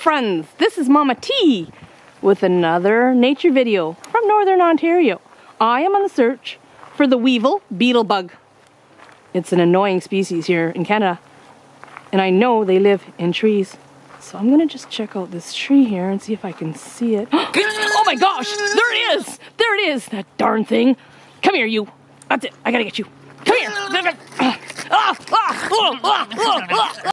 friends, this is Mama T with another nature video from Northern Ontario. I am on the search for the Weevil Beetle Bug. It's an annoying species here in Canada, and I know they live in trees. So I'm gonna just check out this tree here and see if I can see it. Oh my gosh, there it is! There it is, that darn thing. Come here, you. That's it, I gotta get you. Come here.